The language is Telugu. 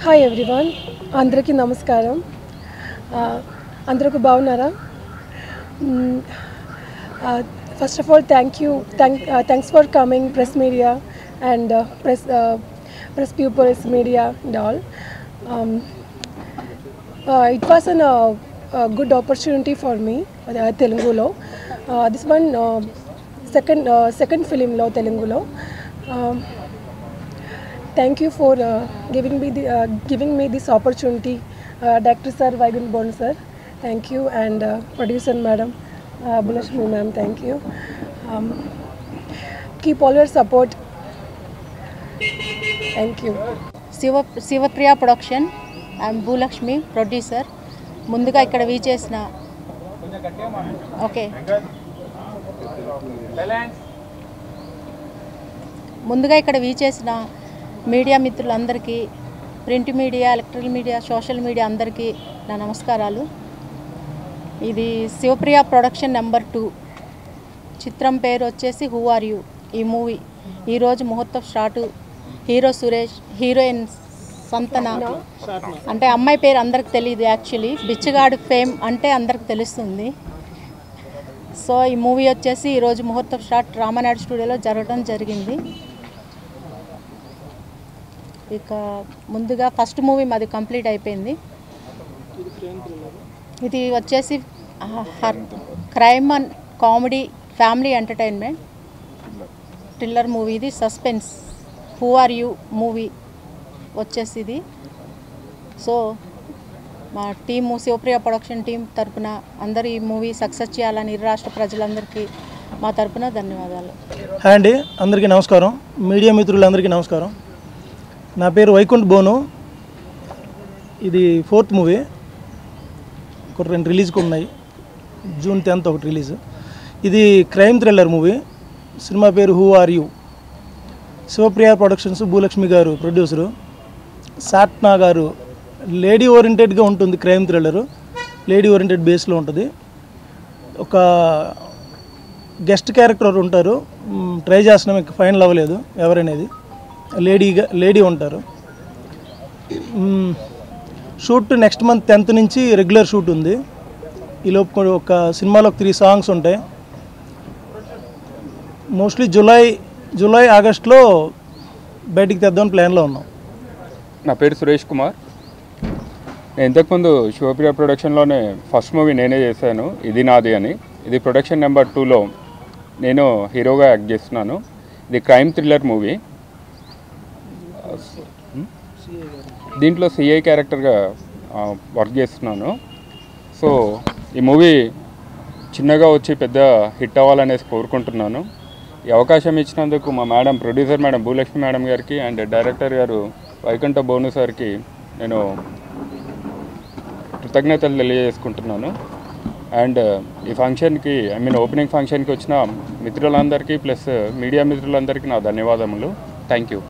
హాయ్ ఎవ్రీవన్, అందరికీ నమస్కారం. అందరికీ బాగున్నారా? First of all thanks for coming press media and press pupils media and all. It was a good opportunity for me, Telugu lo. This one second film lo Telugu lo. Thank you for giving me this opportunity, Director Sir Vega sir. Thank you, and producer Madam Bulashmi ma'am. Thank you. Keep all your support. Thank you. Sivapriya production. I am Bulashmi, producer. ముందుగా ఇక్కడ వీచేసిన మీడియా మిత్రులందరికీ, print media, electrical media, social media అందరికీ నా నమస్కారాలు. ఇది శివప్రియ ప్రొడక్షన్ నెంబర్ 2. చిత్రం పేరు వచ్చేసి హూ ఆర్ యూ. ఈ మూవీ ఈరోజు ముహూర్తం start. Hero Suresh, heroine Santhana. అంటే అమ్మాయి పేరు అందరికి తెలియదు, యాక్చువల్లీ బిచ్చగాడు ఫేమ్ అంటే అందరికి తెలుస్తుంది. సో ఈ మూవీ వచ్చేసి ఈరోజు ముహూర్తం స్టార్ట్ రామానాయుడు స్టూడియోలో జరగడం జరిగింది. ఇక ముందుగా ఫస్ట్ మూవీ మాది కంప్లీట్ అయిపోయింది. ఇది వచ్చేసి crime and comedy family entertainment thriller movie. ఇది suspense. Who are you movie వచ్చేసి ఇది. సో మా టీము శివప్రియ ప్రొడక్షన్ టీం తరపున అందరూ ఈ మూవీ సక్సెస్ చేయాలని రాష్ట్ర ప్రజలందరికీ మా తరపున ధన్యవాదాలు. హాయ్ అండి, అందరికీ నమస్కారం. మీడియా మిత్రులందరికీ నమస్కారం. నా పేరు వైకుంఠ్ బోను. ఇది 4th మూవీ. ఒక 2 రిలీజ్కి ఉన్నాయి. June 10th ఒకటి రిలీజ్. ఇది క్రైమ్ థ్రిల్లర్ మూవీ. సినిమా పేరు who are you. Sivapriya productions, Bhulakshmi garu producer, Satna గారు. లేడీ ఓరియంటెడ్గా ఉంటుంది క్రైమ్ థ్రిల్లరు. లేడీ ఓరియంటెడ్ బేస్లో ఉంటుంది. ఒక గెస్ట్ క్యారెక్టర్ ఉంటారు. ట్రై చేస్తున్నాం, ఇంకా ఫైనల్ అవ్వలేదు ఎవరనేది. లేడీ ఉంటారు. షూట్ నెక్స్ట్ మంత్ 10th నుంచి రెగ్యులర్ షూట్ ఉంది. ఈలోపు ఒక సినిమాలో 3 సాంగ్స్ ఉంటాయి. మోస్ట్లీ జూలై ఆగస్టులో బయటికి తెద్దామని ప్లాన్లో ఉన్నాం. నా పేరు సురేష్ కుమార్. నేను ఇంతకుముందు శివప్రియ ప్రొడక్షన్లోనే ఫస్ట్ మూవీ నేనే చేశాను, ఇది నాది అని. ఇది ప్రొడక్షన్ నెంబర్ 2లో నేను హీరోగా యాక్ట్ చేస్తున్నాను. ఇది క్రైమ్ థ్రిల్లర్ మూవీ. దీంట్లో సిఐ క్యారెక్టర్గా వర్క్ చేస్తున్నాను. సో ఈ మూవీ చిన్నగా వచ్చి పెద్ద హిట్ అవ్వాలనేసి కోరుకుంటున్నాను. ఈ అవకాశం ఇచ్చినందుకు మా madam, producer madam Bhulakshmi madam గారికి అండ్ డైరెక్టర్ గారు వైకుంఠ బోను సార్కి నేను కృతజ్ఞతలు తెలియజేసుకుంటున్నాను. అండ్ ఈ ఫంక్షన్కి, ఓపెనింగ్ ఫంక్షన్కి వచ్చిన మిత్రులందరికీ ప్లస్ మీడియా మిత్రులందరికీ నా ధన్యవాదములు. Thank you.